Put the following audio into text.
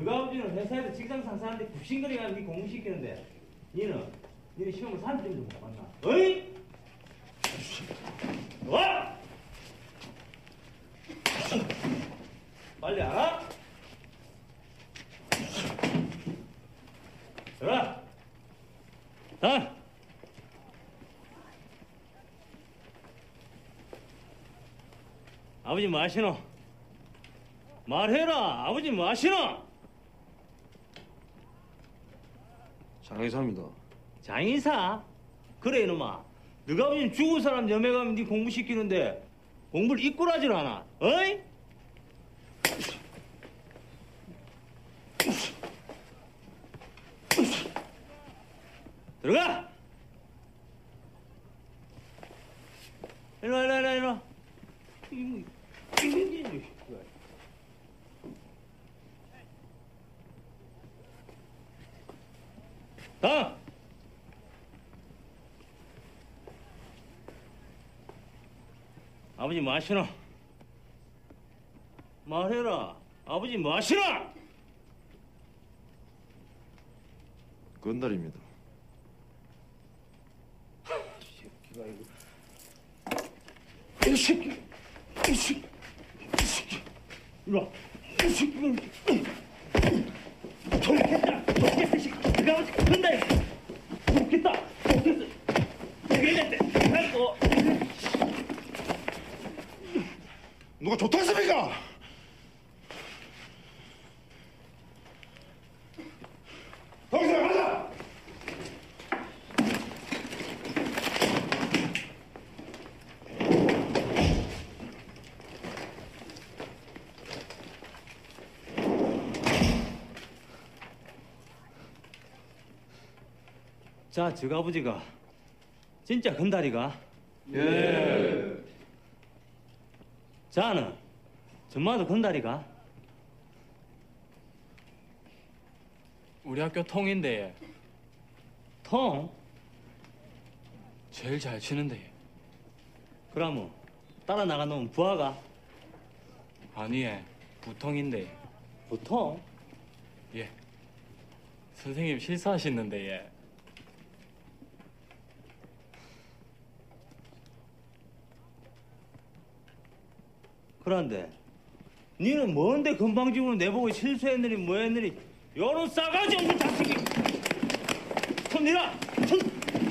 너가 아버지는 회사에서 직장 상사한테 굽신거리가 네 공부시키는데 니는 시험을 3점도 못 봤나? 어이? 와! 빨리 알아? 들어라! 다! 아버지 뭐 하시노? 말해라! 아버지 뭐 하시노? 장의사입니다. 장의사? 그래 이놈아. 너가 아버지는 죽은 사람 염에 가면 네 공부시키는데 공부를 이꾸라질 않아. 어이? 들어가! 일로와. 다! 아버지 뭐 하시노? 말해라. 아버지 뭐 하시노? 건달입니다. 새끼가 이거. 이 새끼. 일로와. 이 새끼가. 좋겠다. 이 새끼. 네가 아버지 건다. 좋겠다. 되겠는데. 아이고. 누가 좋다 했습니까? 동생 가자! 자, 저가 아버지가 진짜 건달이가? 예. 자는 전마도 건달이가? 우리 학교 통인데 통? 제일 잘 치는데. 그러면 따라 나가 놓은 부하가? 아니, 부통인데. 보통? 예. 선생님 실수하시는데, 예. 그런데 니는 뭔데 건방지고는 내보고 실수했느니 뭐했느니 요런 싸가지 없는 자식이 손 내라! 손!